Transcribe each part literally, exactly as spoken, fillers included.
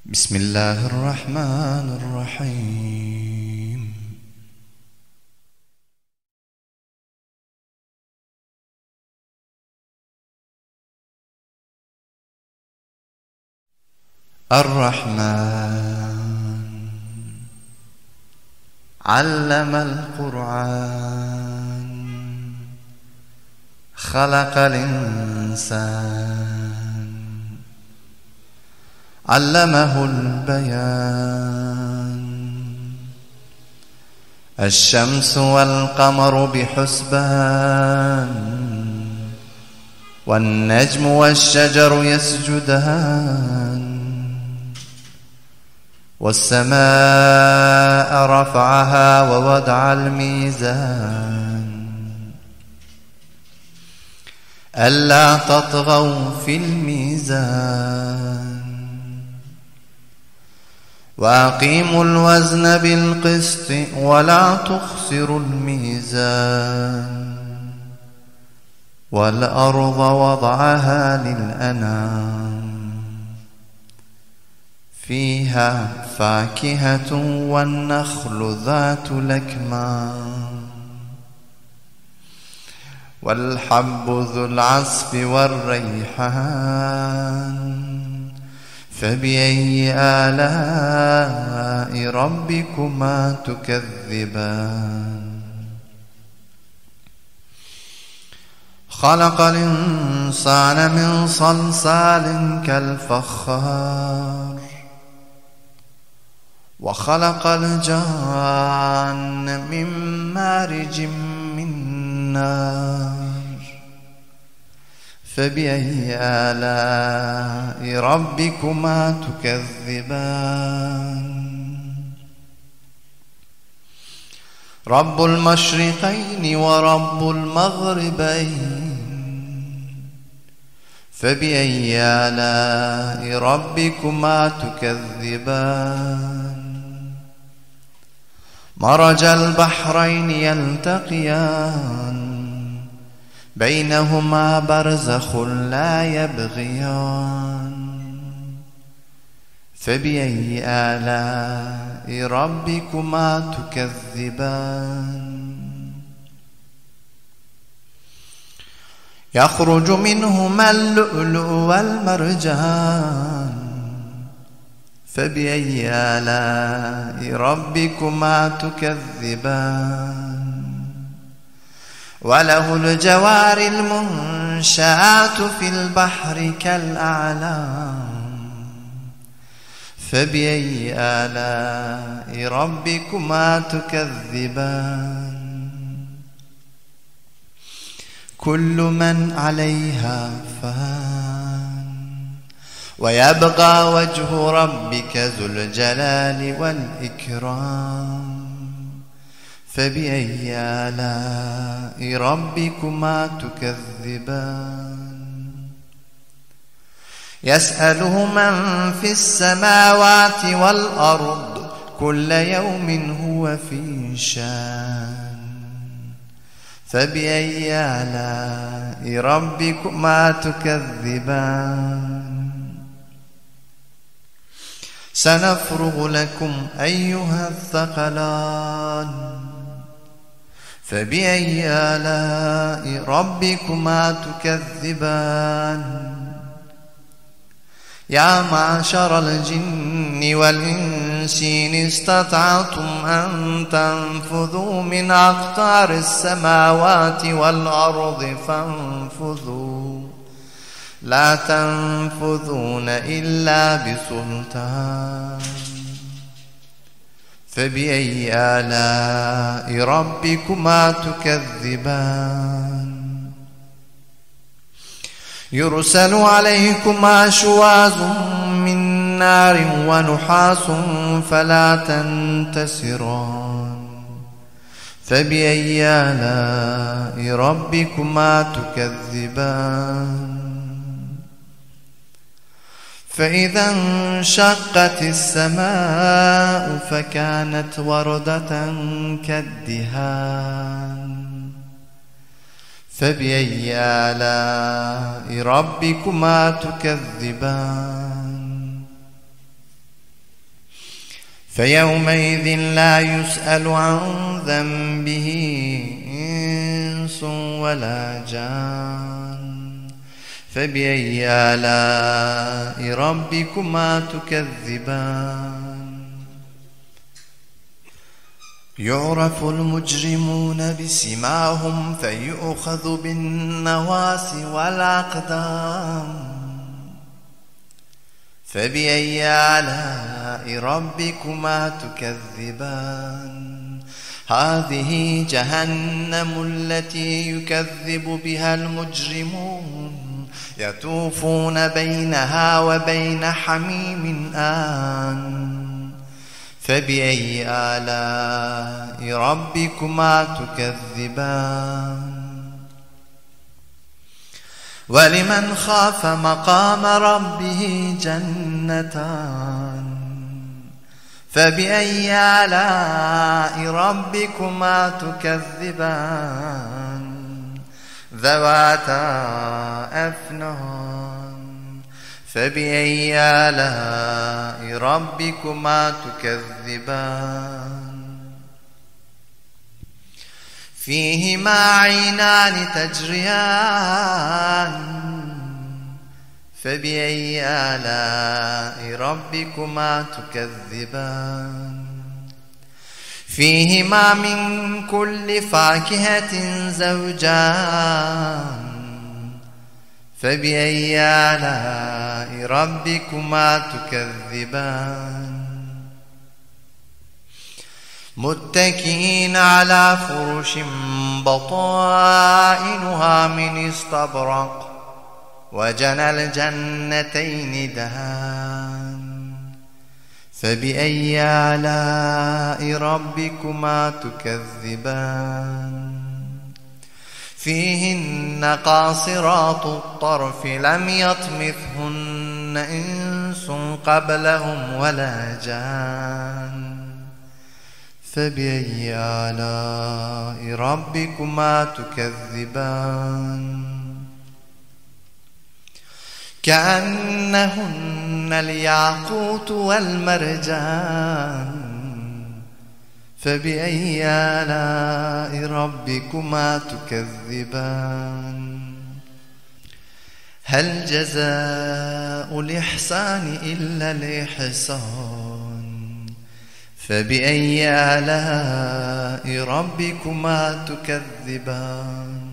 بسم الله الرحمن الرحيم. الرحمن علم القرآن، خلق الإنسان، علمه البيان. الشمس والقمر بحسبان، والنجم والشجر يسجدان. والسماء رفعها ووضع الميزان، ألا تطغوا في الميزان. وأقيموا الوزن بالقسط ولا تخسروا الميزان. والأرض وضعها للأنام، فيها فاكهة والنخل ذات الأكمام، والحب ذو العصف والريحان. فبأي آلاء ربكما تكذبان؟ خلق الإنسان من صلصال كالفخار، وخلق الجان من مارج من نار. فبأي آلاء ربكما تكذبان؟ رب المشرقين ورب المغربين. فبأي آلاء ربكما تكذبان؟ مرج البحرين يلتقيان، بينهما برزخ لا يبغيان. فبأي آلاء ربكما تكذبان؟ يخرج منهما اللؤلؤ والمرجان. فبأي آلاء ربكما تكذبان؟ وله الجوار المنشآت في البحر كالأعلام. فبأي آلاء ربكما تكذبان؟ كل من عليها فان، ويبقى وجه ربك ذو الجلال والإكرام. فبأي آلاء ربكما تكذبان؟ يسأله من في السماوات والأرض، كل يوم هو في شان. فبأي آلاء ربكما تكذبان؟ سنفرغ لكم أيها الثقلان. فبأي آلاء ربكما تكذبان؟ يا معشر الجن والإنس إن استطعتم أن تنفذوا من أقطار السماوات والأرض فانفذوا، لا تنفذون إلا بسلطان. فبأي آلاء ربكما تكذبان؟ يرسل عليكما شواظ من نار ونحاس فلا تنتصران. فبأي آلاء ربكما تكذبان؟ فإذا انشقت السماء فكانت وردة كالدهان. فبأي آلاء ربكما تكذبان؟ فيومئذ لا يسأل عن ذنبه إنس ولا جان فبأي آلاء ربكما تكذبان يعرف المجرمون بسماهم فيؤخذ بالنواصي والأقدام فبأي آلاء ربكما تكذبان هذه جهنم التي يكذب بها المجرمون يطوفون بينها وبين حميم آن فبأي آلاء ربكما تكذبان ولمن خاف مقام ربه جنتان فبأي آلاء ربكما تكذبان ذواتا أفنان فبأي آلاء ربكما تكذبان فيهما عينان تجريان فبأي آلاء ربكما تكذبان فيهما من كل فاكهة زوجان فبأي آلاء ربكما تكذبان متكئين على فرش بطائنها من استبرق وجنى الجنتين دهان فبأي آلاء ربكما تكذبان فيهن قاصرات الطرف لم يطمثهن إنس قبلهم ولا جان فبأي آلاء ربكما تكذبان كأنهن الياقوت والمرجان فبأي آلاء ربكما تكذبان هل جزاء الإحسان إلا الإحسان فبأي آلاء ربكما تكذبان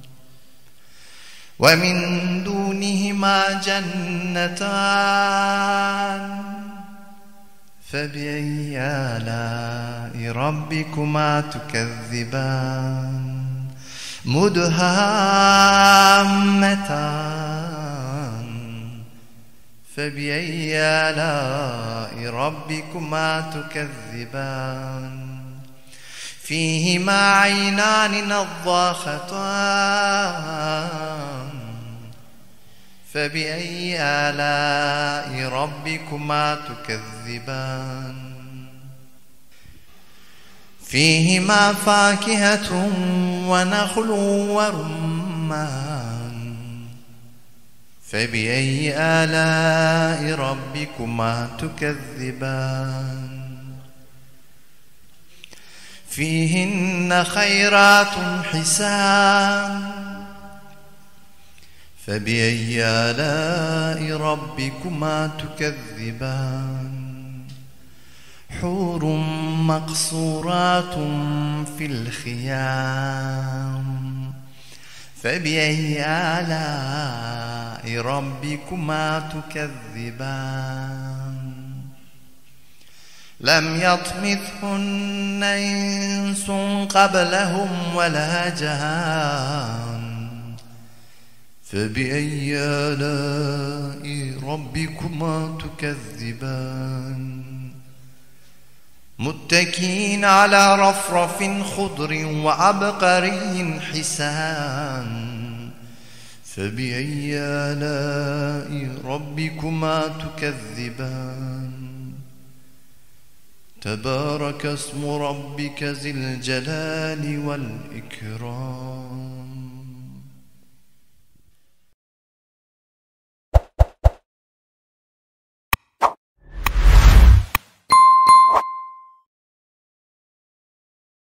ومن دونهما جنتان فبأي آلاء ربكما تكذبان مدهامتان فبأي آلاء ربكما تكذبان فيهما عينان نضاختان فبأي آلاء ربكما تكذبان فيهما فاكهة ونخل ورمان فبأي آلاء ربكما تكذبان فيهن خيرات حسان فبأي آلاء ربكما تكذبان حور مقصورات في الخيام فبأي آلاء ربكما تكذبان لم يطمثهن إنس قبلهم ولا جان فبأي آلاء ربكما تكذبان متكئين على رفرف خضر وعبقري حسان فبأي آلاء ربكما تكذبان تبارك اسم ربك ذي الجلال والإكرام